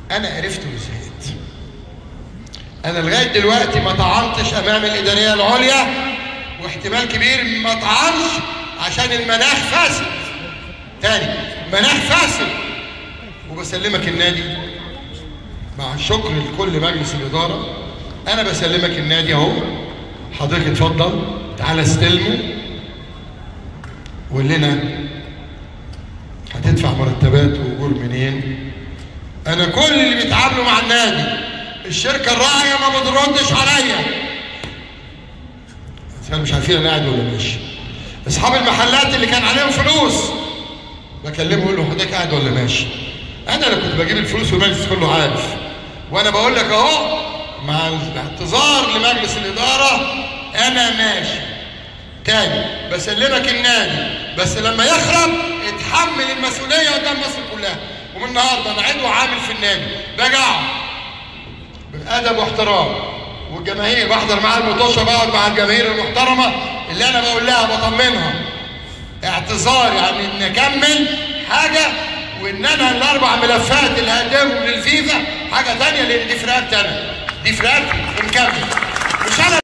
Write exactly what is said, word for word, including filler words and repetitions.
انا عرفت وزهقت. انا لغايه دلوقتي ما طعنتش امام الاداريه العليا، واحتمال كبير ما طعنش عشان المناخ فاسد. تاني، مناخ فاسد. وبسلمك النادي مع الشكر لكل مجلس الاداره. انا بسلمك النادي اهو، حضرتك اتفضل تعالى استلمه وقول لنا هتدفع مرتبات واجور منين. انا كل اللي بيتعاملوا مع النادي، الشركه الراعيه ما بتردش عليا. انا مش عارفين انا قاعد ولا ماشي. اصحاب المحلات اللي كان عليهم فلوس بكلمه اقول له حضرتك قاعد ولا ماشي. انا اللي كنت بجيب الفلوس والمجلس كله عارف. وانا بقول لك اهو مع الاعتذار لمجلس الاداره انا ماشي. تاني بسلمك النادي، بس لما يخرب اتحمل المسؤوليه قدام مصر كلها. ومن النهارده انا عضو عامل في النادي، باجي اقعد بادب واحترام، والجماهير بحضر معاها المطوشه، بقعد مع الجماهير المحترمه اللي انا بقول لها بطمنها اعتذار، يعني نكمل حاجه، وان انا الاربع ملفات اللي هقدمهم للفيفا حاجه ثانيه، لان دي فرقتي انا، دي فرقتي ونكمل. مش انا